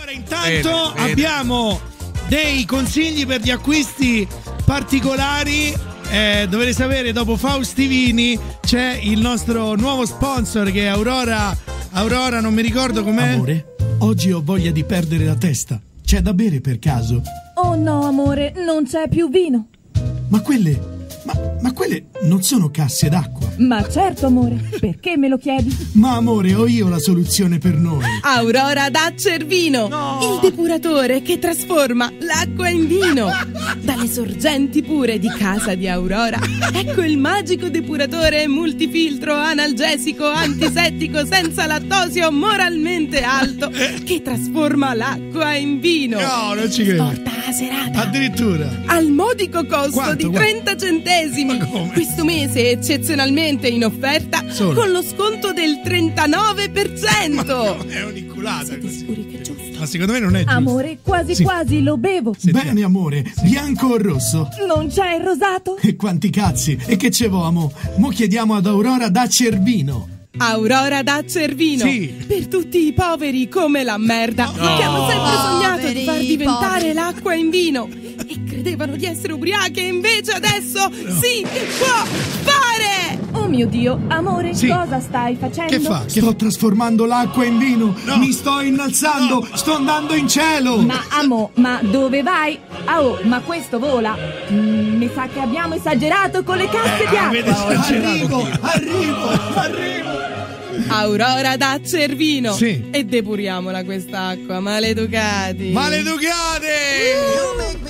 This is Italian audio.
Allora, intanto abbiamo dei consigli per gli acquisti particolari. Dovete sapere, dopo Faustivini c'è il nostro nuovo sponsor che è Aurora, non mi ricordo com'è. Amore, oggi ho voglia di perdere la testa. C'è da bere per caso? Oh no, amore, non c'è più vino. Ma quelle non sono casse d'acqua. Ma certo, amore, perché me lo chiedi? Ma amore, ho io la soluzione per noi. Aurora da Cervino, il depuratore che trasforma l'acqua in vino. Dalle sorgenti pure di casa di Aurora, ecco il magico depuratore multifiltro, analgesico, antisettico, senza lattosio, moralmente alto, che trasforma l'acqua in vino. No, non ci credo. Porta la serata Addirittura al modico costo Quanto? di 30 centesimi. Ma come? Questo mese eccezionalmente in offerta con lo sconto del 39%. è un'inculata Siete così. sicuri che è giusto? Ma secondo me non è giusto. Amore, quasi quasi lo bevo. Bene amore, bianco o rosso? Non c'è il rosato? E quanti cazzi? E che ce amo? Mo chiediamo ad Aurora da Cervino. Aurora da Cervino, Sì. per tutti i poveri come la merda che hanno sempre sognato di far diventare l'acqua in vino e credevano di essere ubriache e invece adesso si può fare. Oh mio Dio, amore, Sì. cosa stai facendo? Che fa? Sto trasformando l'acqua in vino. No. Mi sto innalzando. No. Sto andando in cielo. Ma dove vai? Ah, oh, ma questo vola? Mi sa che abbiamo esagerato con le casse di avete acqua. esagerato. Arrivo. Aurora da Cervino. Sì. E depuriamola quest'acqua, maleducati. Maleducate!